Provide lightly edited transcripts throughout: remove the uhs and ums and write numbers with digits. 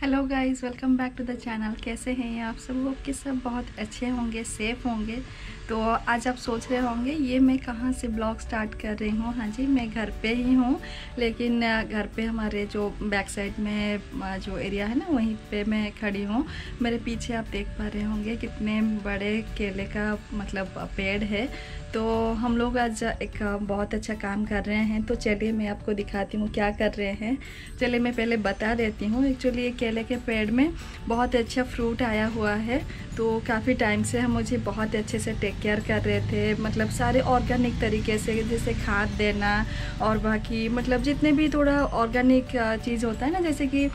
Hello guys, welcome back to the channel. कैसे हैं आप सब? होप कि सब बहुत अच्छे होंगे, सेफ़ होंगे। तो आज आप सोच रहे होंगे ये मैं कहाँ से ब्लॉग स्टार्ट कर रही हूँ। हाँ जी, मैं घर पे ही हूँ, लेकिन घर पे हमारे जो बैक साइड में जो एरिया है ना, वहीं पे मैं खड़ी हूँ। मेरे पीछे आप देख पा रहे होंगे कितने बड़े केले का मतलब पेड़ है। तो हम लोग आज एक बहुत अच्छा काम कर रहे हैं। तो चलिए मैं आपको दिखाती हूँ क्या कर रहे हैं। चलिए मैं पहले बता देती हूँ। एक्चुअली ये केले के पेड़ में बहुत अच्छा फ्रूट आया हुआ है। तो काफ़ी टाइम से हम मुझे बहुत अच्छे से टेक केयर कर रहे थे, मतलब सारे ऑर्गेनिक तरीके से, जैसे खाद देना और बाकी मतलब जितने भी थोड़ा ऑर्गेनिक चीज़ होता है ना, जैसे कि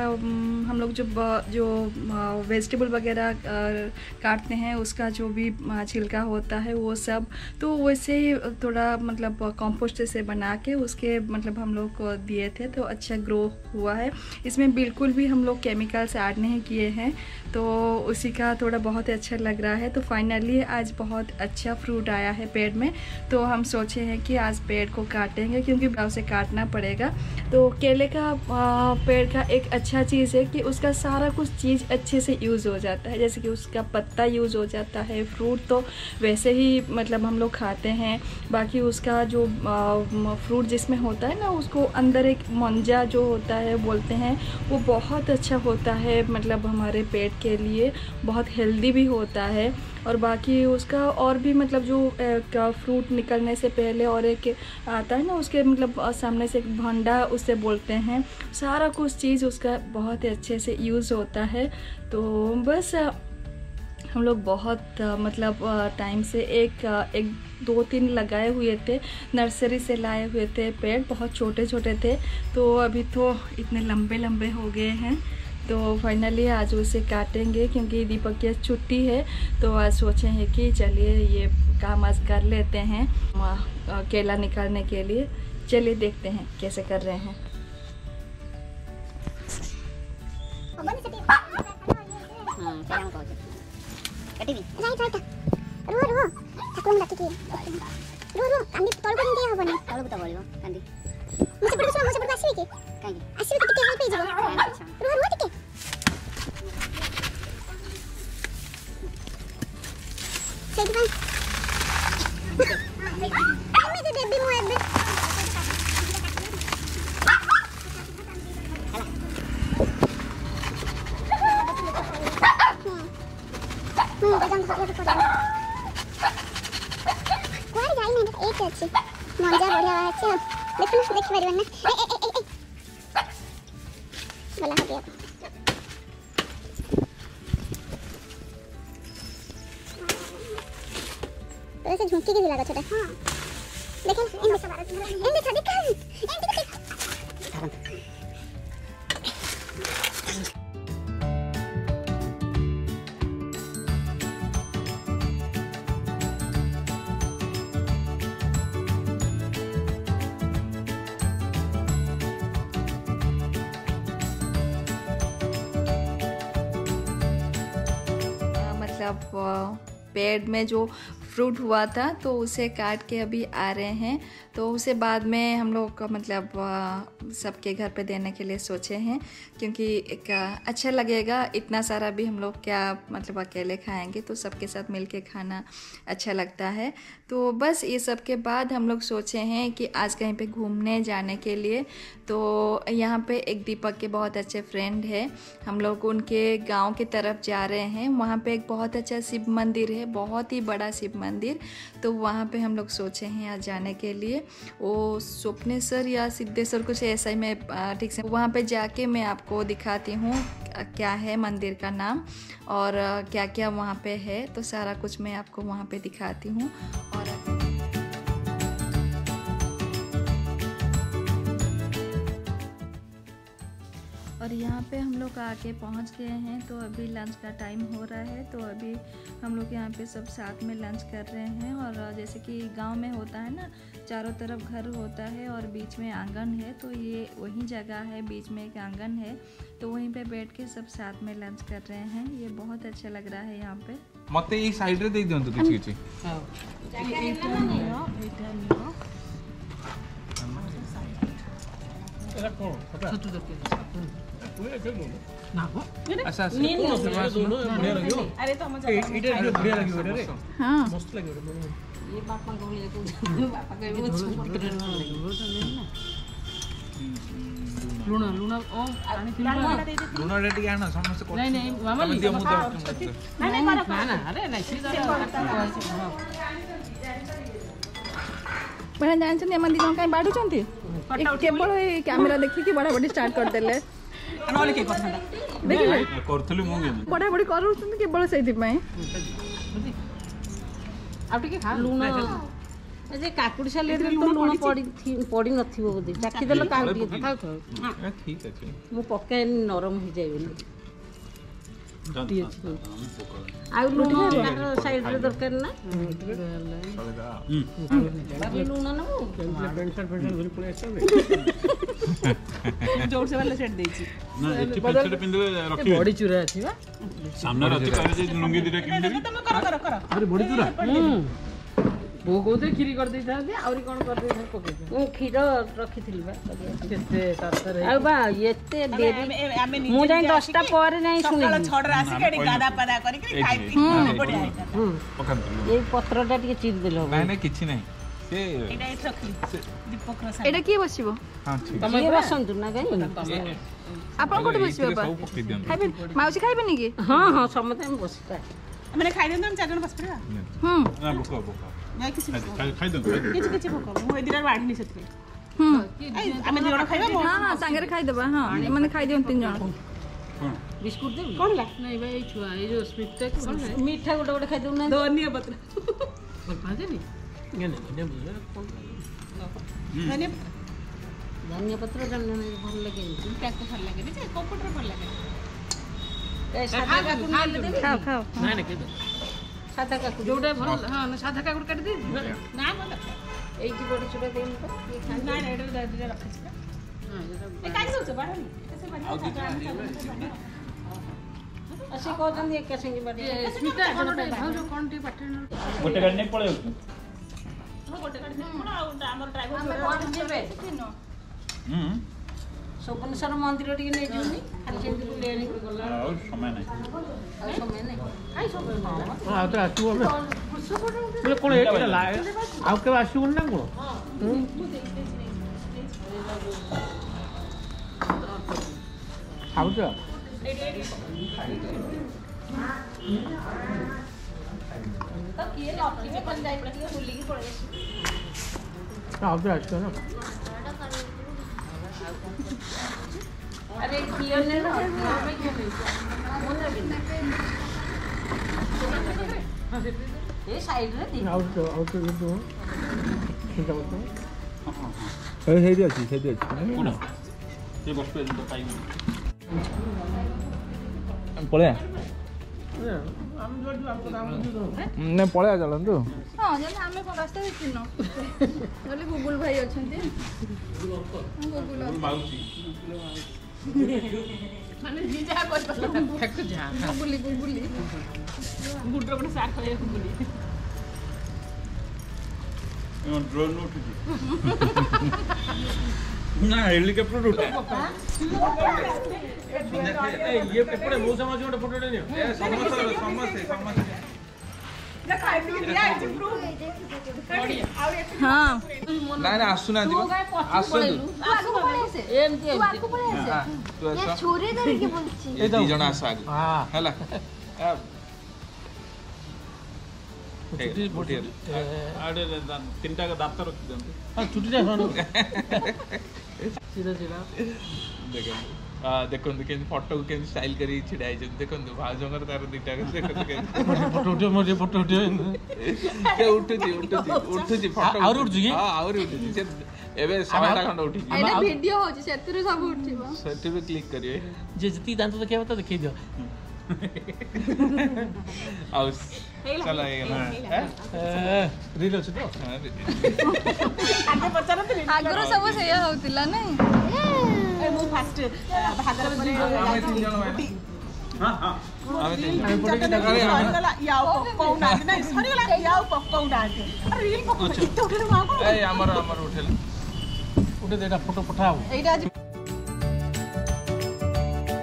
हम लोग जो वेजिटेबल वगैरह काटते हैं उसका जो भी छिलका होता है वो सब, तो वैसे ही थोड़ा मतलब कंपोस्ट से बना के उसके मतलब हम लोग को दिए थे। तो अच्छा ग्रो हुआ है। इसमें बिल्कुल भी हम लोग केमिकल्स ऐड नहीं किए हैं, तो उसी का थोड़ा बहुत अच्छा लग रहा है। तो फाइनली आज बहुत अच्छा फ्रूट आया है पेड़ में। तो हम सोचे हैं कि आज पेड़ को काटेंगे, क्योंकि उसे काटना पड़ेगा। तो केले का पेड़ का एक अच्छा चीज़ है कि उसका सारा कुछ चीज़ अच्छे से यूज़ हो जाता है। जैसे कि उसका पत्ता यूज़ हो जाता है, फ्रूट तो वैसे ही मतलब हम लोग खाते हैं। बाकी उसका जो फ्रूट जिसमें होता है ना, उसको अंदर एक मंजा जो होता है बोलते हैं, वो बहुत अच्छा होता है, मतलब हमारे पेट के लिए बहुत हेल्दी भी होता है। और बाकी उसका और भी मतलब जो फ्रूट निकलने से पहले और एक आता है ना, उसके मतलब सामने से एक भंडा उसे बोलते हैं, सारा कुछ चीज़ उसका बहुत अच्छे से यूज़ होता है। तो बस हम लोग बहुत मतलब टाइम से एक 2-3 लगाए हुए थे, नर्सरी से लाए हुए थे पेड़, बहुत छोटे छोटे थे। तो अभी तो इतने लंबे लंबे हो गए हैं। तो फाइनली आज उसे काटेंगे, क्योंकि दीपक की छुट्टी है। तो आज सोचे हैं कि चलिए ये काम आज कर लेते हैं केला निकालने के लिए। चलिए देखते हैं कैसे कर रहे हैं। ऐसे झुमकी के लगा छोटा। हां देखो इन देखो मतलब पेड़ में जो फ्रूट हुआ था तो उसे काट के अभी आ रहे हैं। तो उसे बाद में हम लोग मतलब सबके घर पे देने के लिए सोचे हैं, क्योंकि एक अच्छा लगेगा। इतना सारा भी हम लोग क्या मतलब अकेले खाएंगे, तो सबके साथ मिलके खाना अच्छा लगता है। तो बस ये सब के बाद हम लोग सोचे हैं कि आज कहीं पे घूमने जाने के लिए। तो यहाँ पे एक दीपक के बहुत अच्छे फ्रेंड है, हम लोग उनके गांव की तरफ जा रहे हैं। वहाँ पे एक बहुत अच्छा शिव मंदिर है, बहुत ही बड़ा शिव मंदिर। तो वहाँ पे हम लोग सोचे हैं आज जाने के लिए। वो स्वप्नेश्वर या सिद्धेश्वर कुछ ऐसा ही, मैं ठीक से वहाँ पे जाके मैं आपको दिखाती हूँ क्या है मंदिर का नाम और क्या क्या वहाँ पे है। तो सारा कुछ मैं आपको वहाँ पे दिखाती हूँ। और यहाँ पे हम लोग आके पहुँच गए हैं। तो अभी लंच का टाइम हो रहा है। तो अभी हम लोग यहाँ पे सब साथ में लंच कर रहे हैं। और जैसे कि गांव में होता है ना, चारों तरफ घर होता है और बीच में आंगन है, तो ये वही जगह है, बीच में एक आंगन है। तो वहीं पे बैठ के सब साथ में लंच कर रहे हैं। ये बहुत अच्छा लग रहा है यहाँ पे। मते ई साइड रे दे दियंतु किछि किछि हां एटा नियो एटा कोन छोटू ଆଚ୍ଛା ଆଚ୍ଛା अरे तो हम बढ़िया लगे रे हाँ मस्त लगे ये बापा को बोले तो बापा को वो छोड़ के लूण लूण ओ पानी फिल्म लुण रे टिके आना समस्त को नहीं नहीं मामा तमे दियो मुद्दा नहीं ना ना अरे नहीं सीधा मैंने जानते एम दी कहीं बाढ़ुंट केवल कैमेरा देखिए बढ़ा बढ़ी स्टार्ट करदेले नले के कथा देखिले करथली मु के बढ़ा बढ़ी करूँ केवल से आ टिके लूण जे काकुड़ी सालेड रे तो लूण पड़ी नथिबो बोदी चाखी देलो का टिके खाओ खाओ ठीक अछि मु पक्का नरम हो जाय बोली आ लूण साइड रे दरकार ना बाकी लूण ना पेंट शर्ट धरि पळे आछे जोर से वाला सेट देछि ना एठी पेंट पिंदे रखि बड़ी चूरा अछि बा सामने रखि कहबे जे लुंगी दिरे किन देबी तुम कर अरे बड़ी चूरा वो कोते खीरी कर देता आउरी कोन कर देता पके मु खीर रखिथिली बा केते तरतर आ बा एते देरी मु जाई 10 टा पर नहीं सुनी सकाळ छड रासी केडी गादा पादा करी के खाई बढ़िया पकन ये पत्रटा टिके चिर देलो नहीं नहीं किछि नहीं से एटा एट रखली दीपक रसा एटा के बसिबो हां ठीक तमे बसंतु ना गई आपन कोठी बसिबो सब पकि दियन खाइबे माउसी खाइबे नी की हां हां समते हम बसता मैंने खाई देन हम चार जन बस पड़े ना बुका बुका या किसी खाई दो किछि भोक मु एदिरा बाढनी सेतके आमे दिगण खाइबा हाँ हाँ सांगे खाई देबा हाँ मैंने खाई दियन 3 जन बिस्कुट दे कोन ला नहीं भाई छुआ ए जो स्वीट टेक मीठा गोटे गोटे खाइ दउ ना धनिया पत्र बोल पाजे नी धनिया पत्र जन भल लगे टैक भल लगे जे कंप्यूटर भल लगे ए सादा काकू खाओ खाओ नहीं नहीं के सादा काकू जोडे भल हां सादा काकू काट दे ना मत एई की बड़ी छोटा देन तो ये खा ना ना एडर दादी रख छ हां ए काई सोच बाडनी कैसे बढ़िया असे को जन एक संगे बढ़िया स्मिता जो कोन टी पटन गोटे गाड़ी नहीं पळे गोटे गाड़ी कोन हमर ड्राइवर कोन जेबे सोपनेश्वर मंदिर टिके नै जुनी खाली जेंति लेनी गला और समय नहीं आ समय नै काई समय न आ तो आसु हम बोले कोन एटा ला आ के आसु कोन ना कोन खाऊ तो तो किए लॉटरी में बन जाई पड़ी बुली की पड़े आ तो आसु ना अरे किए ने ना हमें क्यों नहीं ये साइड रे दी आउ तो दो ठीक है ए हेदी अछि कोन से बस पे तो पाई हम पळे हम जो आपको नाम दो नहीं पळे चलंतु हाँ जल्दी हमें को रास्ता देखिनो जल्दी गूगल भाई अछंती गूगल माउसी माने जी जा कर फेक जा गूगली गुड्र को साथ करे गुली ड्रोन उठी ना हेलीकॉप्टर उठा ये एपड़े मो समझ गोटे फोटो ले नियो समस्या हाँ ना ना आसुना आसु एमती तू ये छुरी धरि के बोलछि ए दी जण आसा हां हला छुट्टी बोटी आडे तीनटा का दांत रख दंतु हां छुट्टी जा खानो सीधा सीधा देखो के फोटो के स्टाइल करी छिड़ाई छ देखो भाजंगर तार दिटा के देखो के फोटो उठे मोर फोटो उठे के उठुची फोटो और उठ जी हां और उठुची से एबे 7टा खंड उठी एटा वीडियो हो जे सेतरे सब उठिबो सेट पे क्लिक करिए जे जति दांत देखिए बता देखिए दियो आओ चला ये रील अछि तो आगे पचारत आगरो सब सेया होतिला नहीं ए मु फास्ट भागर पर हमें 3 जण भाई हां हां हमें 3 जण सरीगला याओ पक्कौना नहीं सरीगला याओ पक्कौना अरे रील पक्कौ इते उठे माको ए हमर उठेल उठे देटा फोटो पठाओ एटा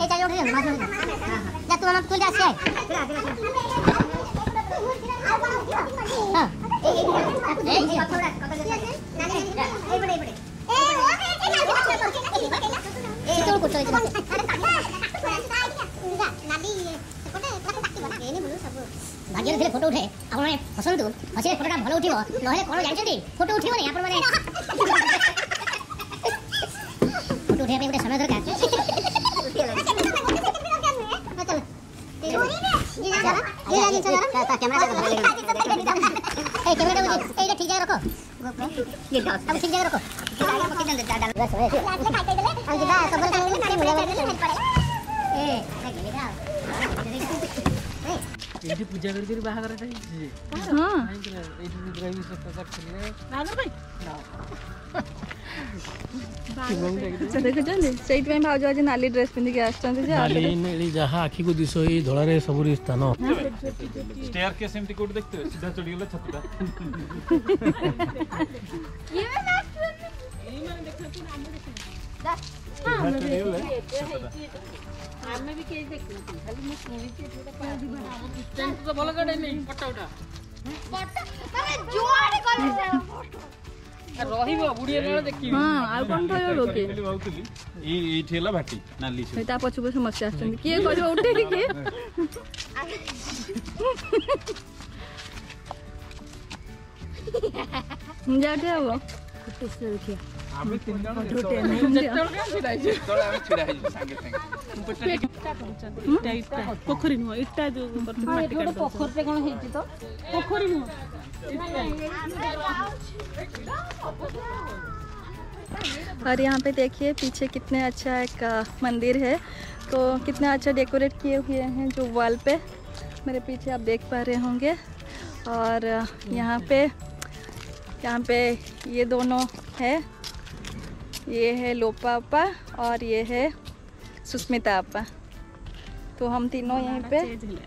चाय उठे जा तू मामा तू जा आसे हां ए पथोड़ा नानी ए बड़े बड़े ए तो को चले जा नानी कोटे ताको काटिबो ना एने बोलू सब भाग्य रे फोटो उठे आपण हसंतु हसे फोटोटा भलो उठिबो नहे कोन जानछथि फोटो उठिबो नै आपण माने फोटो उठे पे समय दरकार पूजा कर बाहर देखुँ भाज आज नाली ड्रेस पिंधिक जहाँ आखि को दिश धड़ा सबुरी स्थान स्टेयर के सेमती कोड देखते सीधा चढ़ी गला छतटा आमे भी के देखना खाली मैं सुनी के डिस्टेंस तो भलो गडे नहीं फोटो उठा तमे जुआडे कॉलेज रहिबो बुढ़िया रे देखि हां आ कोन थयो लोके भावतली ई ठेला भाटी नाली से ता पछु पे समस्या आछन के करियो उठे के जाते हो कुछ से देखिए आमे तीन जण उठे नहीं जेतल के छिड़ाई जे तळे आमे छिड़ाई संगे संगे इटा पोखरी नु इटा जो माटी काट पोखर पे कोन हेची तो पोखरी नु और यहाँ पे देखिए पीछे कितने अच्छा एक मंदिर है तो कितना अच्छा डेकोरेट किए हुए हैं जो वॉल पे मेरे पीछे आप देख पा रहे होंगे। और यहाँ पे ये दोनों है, ये है लोपा अपा और ये है सुस्मिता अपा। तो हम तीनों यहीं पे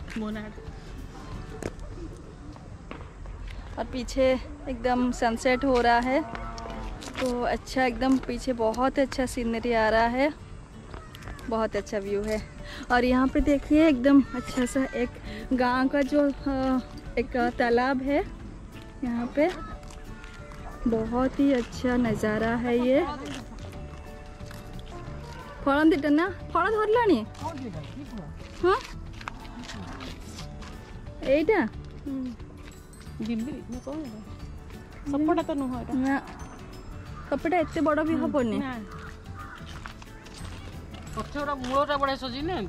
और पीछे एकदम सनसेट हो रहा है तो अच्छा एकदम पीछे बहुत अच्छा सीनरी आ रहा है, बहुत अच्छा व्यू है। और यहाँ पे देखिए एकदम अच्छा सा एक गांव का जो एक तालाब है, यहाँ पे बहुत ही अच्छा नज़ारा है ये। फल दीटा ना फल धरलानी हाँ एटा सपोटा तो नुह ना कपड़ा एते बड़ भी हबनी पछोरा मूलटा बडा सजी ने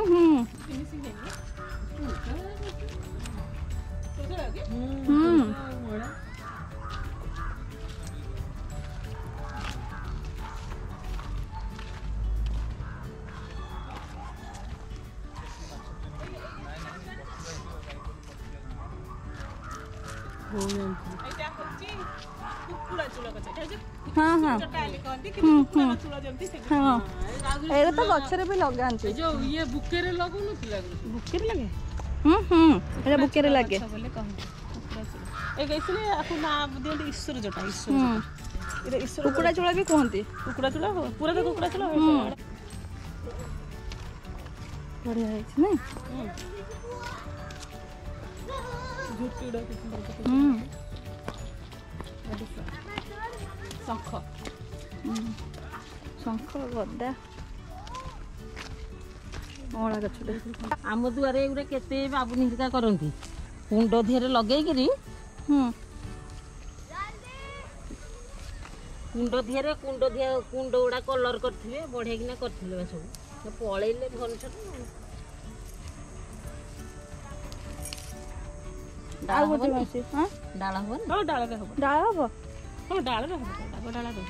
हाँ हाँ हाँ एरा तो गछरे भी लगांती जो ये बुके रे लगो न थिला बुके रे लगे एरा बुके रे लागे बोले कहू ए गइसले आपु ना दियंती ईश्वर जटा ईश्वर एरा ईश्वर कुकुड़ा चूड़ा भी कहती कुकुड़ा चूड़ा पूरा तो कुकुड़ा चूड़ा बढ़िया है नहीं झुटुड़ा के शंख शंख गदा अळा गछ आम दुआरे एगुरा केते बाबू निका करंती कुंड धेरे लगेई गिरी कुंड धेरे कुंड उड़ा कलर करथिबे बढ़िया किना करथिले सब पळेले भल छट डाल होते मासी हां डाल हो हो डाल के हो डाल हो हो डाल रे हो डाल रे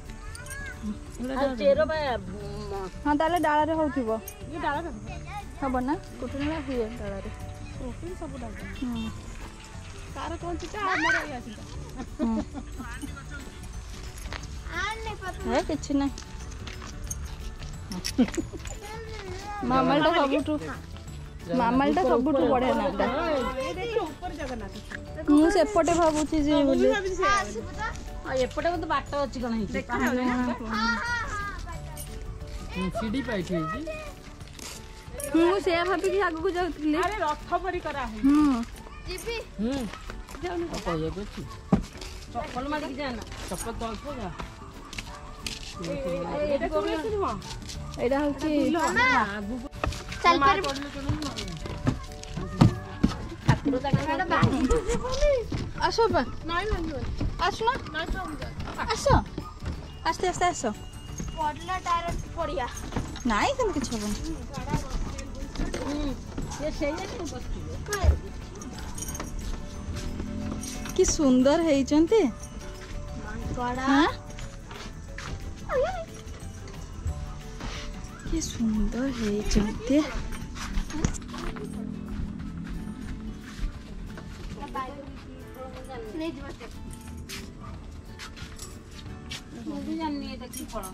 चेरो बा हां ताले डाल रे होथिबो ये डाल रे हबो ना कुटुना हुए डाल रे प्रोटीन सब डाल तार कोन चिता हमर या चिता है किछ ना मामलटा सबुठू बढ़िया नाटा मु सेपटे भाबुची जे बोले एपटे तो बाट अछि कोन हिची सीडी पाइछि ମୁଁ ସେଇଆ ଭାବିକି ଆଗକୁ ଯାଉଥିଲି। ଆରେ ରଥ ପରି କରା ହେଇ ଯିବି ଯାଉନି କହିବାକୁ ଅଛି ଚପଲ ମାଡ଼ିକି ଯାଆନା ଚପଲ ତ ଅଳ୍ପ ଯା ଏଇଟା କୋଉଠି ଅଛି ନୁହଁ ଏଇଟା ହଉଛି ଆଗକୁ ଚାଲ ପାରି ଠାକୁର ଜାଗା ଆସ ବା ଆସୁନ ଆସ ଆସ୍ତେ ଆସ୍ତେ ଆସ ପଡିଲା ଡାଇରେକ୍ଟ ପଡିଆ ନାଇଁ ସେମିତି କିଛି ହବନି। କି ସୁନ୍ଦର ହେଇଛନ୍ତି କି ସୁନ୍ଦର ହେଇଛନ୍ତି। ମୁଁ ବି ଜାଣିନି ଏଇଟା କି ଫଳ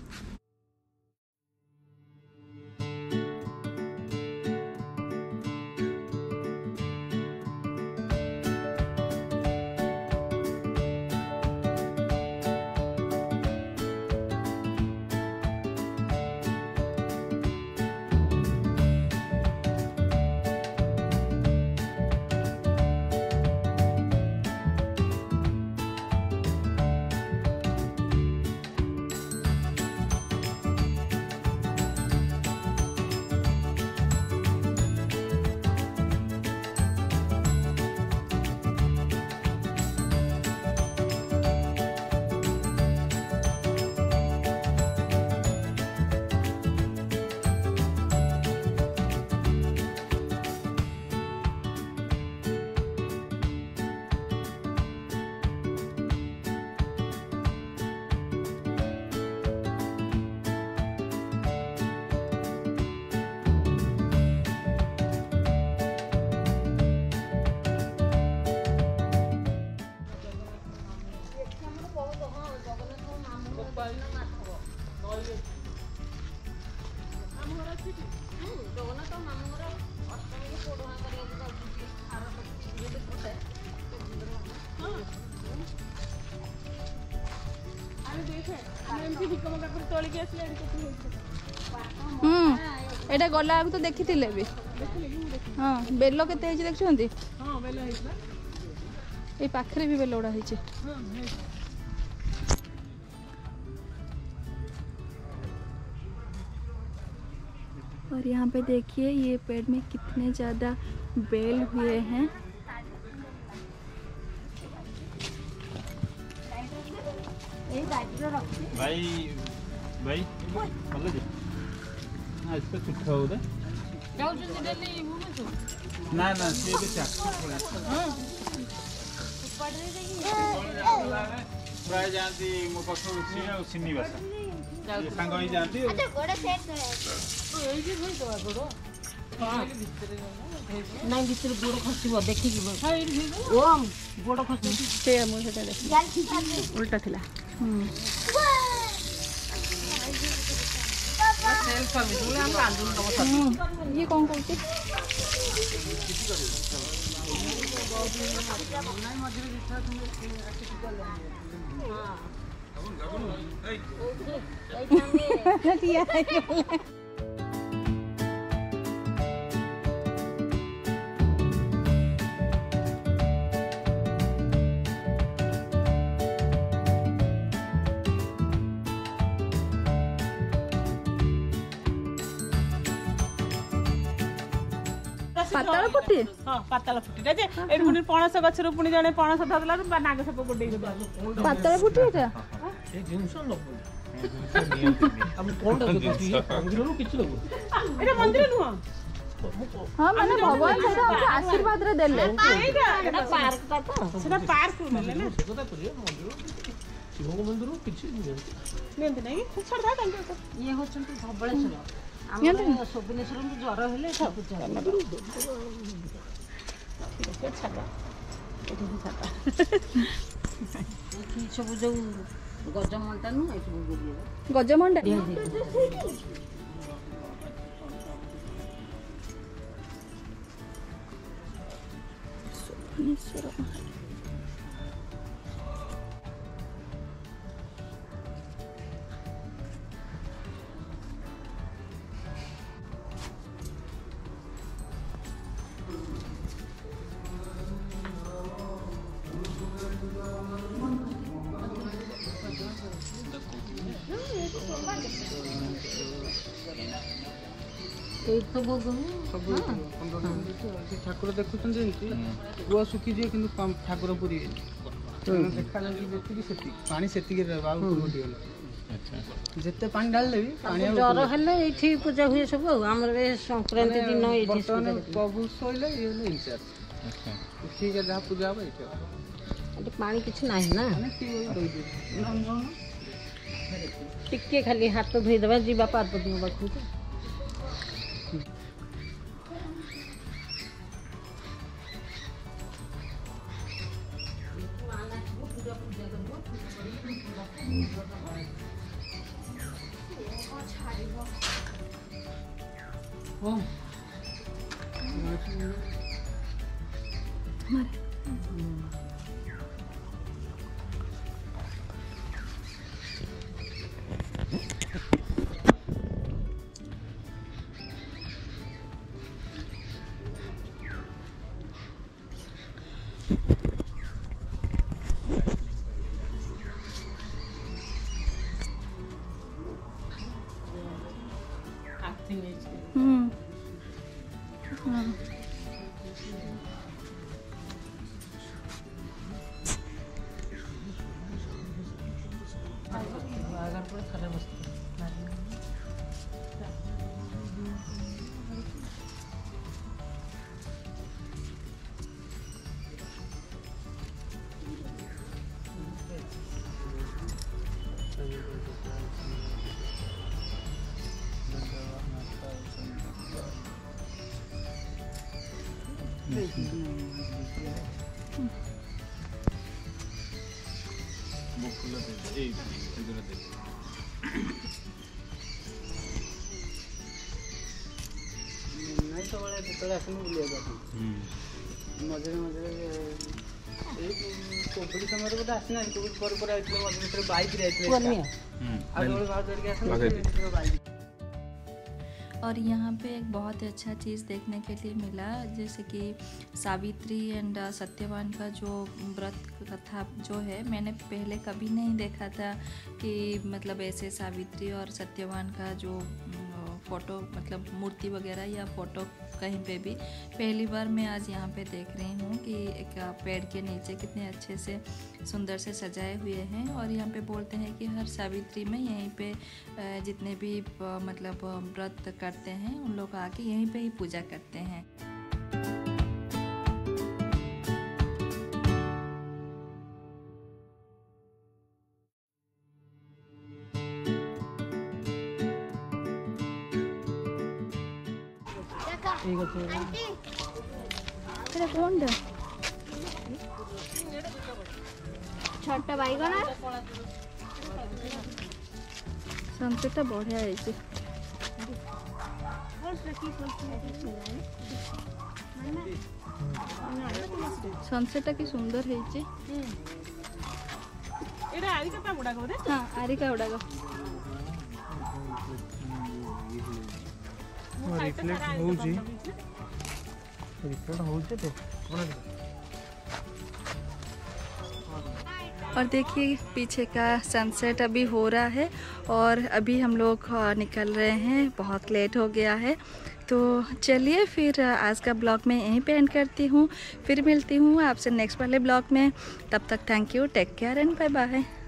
एटा गला आगु तो देखी भी हाँ बेल केते देखुंत ये पाखरे भी बेल गुड़ा है। और यहाँ पे देखिए ये पेड़ में कितने ज़्यादा बेल हुए हैं। भाई भाई मतलब जी ना इस पे चिट्ठा होता ना ना ये भी प्राय जानती मो पाख सिनी भाषा सांग ही जानती ନାଇଁ ଭିତରେ ଗୋଡ଼ ଖସିବ ଦେଖିକି ଓ ଗୋଡ଼ ଖସି ସେ ମୁଁ ସେଟା ଦେଖି ଉଲ୍ଟା ଥିଲା। ये कौन कौन सी पाताल फुटी हाँ पाताल फुटीटा जे एठी पुनी पणस गछरु पुनी जने पणस धरलारु नाग साप गोडे पाताल फुटी एटा ए जिंस न हम कोनटा देखि मंदिरनु किछ लगो एटा मंदिर नुह हां माने भगवान सेटा आशीर्वाद रे देले एटा पार्क ता तो सेटा पार्क मिले ना सेटा करिए मंदिर शिव मंदिर किछ नियंत नहीं छोड़ दा दंगे ये होचंती धबळेश्वर ଆମର ସୋବିନେଶ୍ୱରଙ୍କୁ ଜ୍ୱର ହେଲେ ସବୁ ସବୁ ଯୋଉ ଗଜମଣ୍ଡା ନୁହଁ ଏ ସବୁ ଗଜମଣ୍ଡା ସୋବିନେଶ୍ୱର ଏଇଠି ଭୋଗ ସବୁ 15 ଠାକୁର ଦେଖୁଛନ୍ତି ଯେମିତି ଗୁଆ ଶୁଖିଯିବ କିନ୍ତୁ ଠାକୁର ପୁରିବେନି। ଦେଖାଯାଉଛି ଯେତିକି ସେତିକି ପାଣି ସେତିକି ରହିବ ଆଉ ଉଠିବନି। ଯେତେ ପାଣି ଢାଳିଲେ ବି ପାଣି ଜ୍ୱର ହେଲେ ଏଇଠି ପୂଜା ହୁଏ ସବୁ ଆଉ ଆମର ଏ ସଂକ୍ରାନ୍ତି ଦିନ ଏଇଠି ବର୍ତ୍ତମାନ ପ୍ରଭୁ ଶୋଇଲେ ଇଏ ହେଲେ ଇନଚାର୍ଜ। ଠିକ୍ ଯାହା ପୂଜା ହବ ଏଇଠି ହବ। ଏଠି ପାଣି କିଛି ନାହିଁ ନା ଦେଇଦେବି ଟିକେ ଖାଲି ହାତ ଧୋଇଦେବା ଯିବା ପାର୍ବତୀଙ୍କ ପାଖକୁ। ସବୁବେଳେ ଯେତେବେଳେ ଆସନ୍ତୁ ବୁଲିବାକୁ ମଝିରେ ମଝିରେ ଏଇ କୋଭିଡ ସମୟରେ ବୋଧେ ଆସିନାହାନ୍ତି। କୋଭିଡ ପରେ ଆସିଥିଲେ ମଝିରେ ଭିତରେ ବାଇକରେ ଆସିଥିଲେ ଆଉ ବାଇକ। और यहाँ पे एक बहुत ही अच्छा चीज़ देखने के लिए मिला, जैसे कि सावित्री एंड सत्यवान का जो व्रत कथा जो है, मैंने पहले कभी नहीं देखा था कि मतलब ऐसे सावित्री और सत्यवान का जो फ़ोटो मतलब मूर्ति वगैरह या फ़ोटो कहीं पे भी पहली बार मैं आज यहाँ पे देख रही हूँ कि एक पेड़ के नीचे कितने अच्छे से सुंदर से सजाए हुए हैं। और यहाँ पे बोलते हैं कि हर सावित्री में यहीं पे जितने भी मतलब व्रत करते हैं उन लोग आके यहीं पे ही पूजा करते हैं। छोटा बैगन सनसेट बढ़िया है। सनसेट कि सुंदर है। हाँ आरिका गुड़ाक और देखिए पीछे का सनसेट अभी हो रहा है और अभी हम लोग निकल रहे हैं, बहुत लेट हो गया है। तो चलिए फिर आज का ब्लॉग मैं यहीं पे एंड करती हूँ, फिर मिलती हूँ आपसे नेक्स्ट वाले ब्लॉग में। तब तक thank you, take care and bye bye.